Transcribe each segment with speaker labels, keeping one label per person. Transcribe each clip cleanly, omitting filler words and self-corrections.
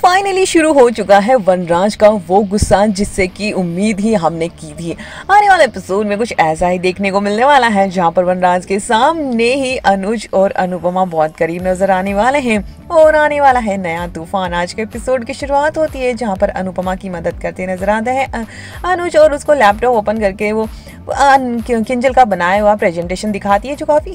Speaker 1: Finally शुरू हो चुका है वनराज का वो गुस्सा जिससे कि उम्मीद ही हमने की थी। आने वाले एपिसोड में कुछ ऐसा ही देखने को मिलने वाला है जहां पर वनराज के सामने ही अनुज और अनुपमा बहुत करीब नजर आने वाले हैं और आने वाला है नया तूफान। आज के एपिसोड की शुरुआत होती है जहां पर अनुपमा की मदद करते नजर आते हैं अनुज और उसको लैपटॉप ओपन करके वो किंजल का बनाया हुआ प्रेजेंटेशन दिखाती है जो काफ़ी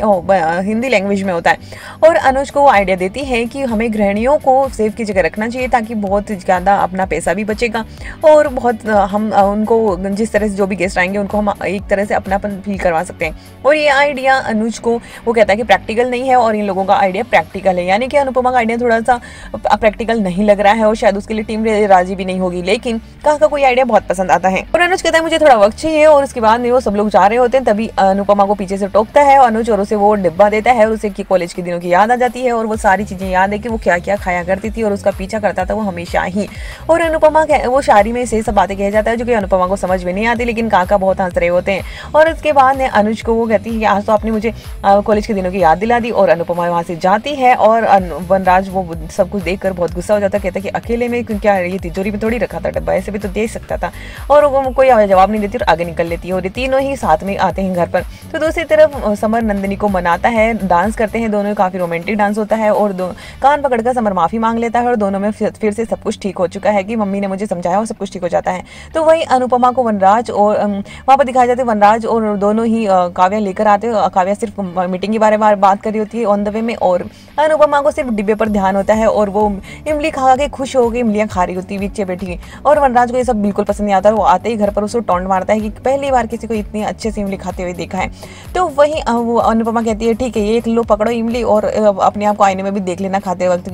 Speaker 1: हिंदी लैंग्वेज में होता है। और अनुज को वो आइडिया देती है कि हमें गृहिणियों को सेफ की जगह रखना चाहिए ताकि बहुत ज़्यादा अपना पैसा भी बचेगा और बहुत हम उनको जिस तरह से जो भी गेस्ट आएंगे उनको हम एक तरह से अपनापन फील करवा सकते हैं। और ये आइडिया अनुज को वो कहता है कि प्रैक्टिकल नहीं है और इन लोगों का आइडिया प्रैक्टिकल है, यानी कि अनुपमा का आइडिया थोड़ा सा प्रैक्टिकल नहीं लग रहा है और शायद उसके लिए टीम राजी भी नहीं होगी, लेकिन कहा का कोई आइडिया बहुत पसंद आता है। और अनुज कहता है मुझे थोड़ा वक्त चाहिए और उसके बाद में वो सब लोग जा रहे होते हैं तभी अनुपमा को पीछे से टोकता है अनुज और उसे वो डिब्बा देता है और उसे कॉलेज के दिनों की याद आ जाती है और वो सारी चीजें याद है कि वो क्या क्या खाया करती थी और उसका पीछा करता था वो हमेशा ही। और अनुपमा वो शायरी में से सब बातें कह जाता है जो कि अनुपमा को समझ में नहीं आती, लेकिन काका बहुत हंस रहे होते हैं। और उसके बाद अनुज को वो कहती है कि आज तो आपने मुझे कॉलेज के दिनों की याद दिला दी और अनुपमा वहां से जाती है और वनराज वो सब कुछ देखकर बहुत गुस्सा हो जाता है, कहता है कि अकेले में क्या ये तिजोरी में थोड़ी रखा था डब्बा, ऐसे भी तो दे सकता था। और वो कोई जवाब नहीं देती और आगे निकल लेती है और ये तीनों ही साथ में आते हैं घर पर। तो दूसरी तरफ समर नंदिनी को मनाता है, डांस करते हैं दोनों, काफी रोमांटिक डांस होता है और कान पकड़कर समर माफी मांग लेता है और दोनों में फिर से सब कुछ ठीक हो चुका है कि मम्मी ने मुझे समझाया और सब कुछ ठीक हो जाता है। तो वही अनुपमा को वनराज और वहां पर दिखाया जाता है वनराज और दोनों ही काव्या लेकर आते हैं। काव्या सिर्फ मीटिंग के बारे में बात कर रही होती है ऑन द वे में और अनुपमा को सिर्फ डिब्बे पर ध्यान होता है और वो इमली खा के खुश हो गई, इमलियां खा रही होती है पीछे बैठी। और वनराज को ये सब बिल्कुल पसंद नहीं आता, वो आते ही घर पर उसको टॉन्ट मारता है कि पहली बार किसी को इतनी अच्छे से इमली खाते हुए देखा है। तो वही वो अनुपमा कहती है ठीक है ये एक लो पकड़ो इमली और अपने आप को आईने में भी देख लेना खाते वक्त,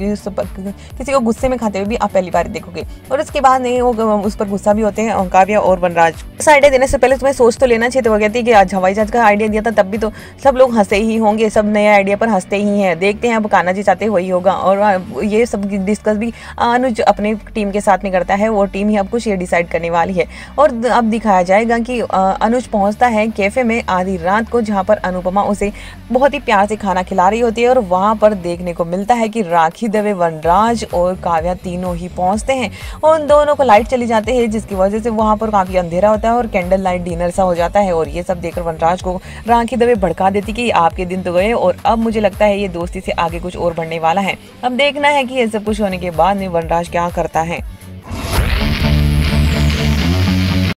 Speaker 1: किसी को गुस्से में खाते हुए भी आप पहली बार देखोगे। और उसके बाद नहीं वो उस पर गुस्सा भी होते हैं काव्या और वनराज। इस आइडिया देने से पहले तुम्हें सोच तो लेना चाहिए। तो वो कहती है कि आज हवाई जहाज का आइडिया दिया था तब भी तो सब लोग हंसे ही होंगे, सब नए आइडिया पर हंसते ही हैं, देखते हैं अब कान्हा जी चाहते वही होगा। और ये सब डिस्कस भी अनुज अपने टीम के साथ में करता है, वो टीम ही अब कुछ ये डिसाइड करने वाली है। और अब दिखाया जाएगा कि अनुज पहुंचता है कैफे में आधी रात को जहां पर अनुपमा उसे बहुत ही प्यार से खाना खिला रही होती है और वहां पर देखने को मिलता है कि राखी दवे, वनराज और काव्या तीनों ही पहुंचते हैं और उन दोनों को लाइट चली जाती है जिसकी वजह से वहां पर काफी अंधेरा होता है और कैंडल लाइट डिनर सा हो जाता है। और ये सब देखकर वनराज को राखी दवे भड़का देती कि आपके दिन तो गए और अब मुझे लगता है ये दोस्ती से आगे कुछ और बढ़ने वाला है। अब देखना है कि ये सब कुछ होने के बाद में वनराज क्या करता है।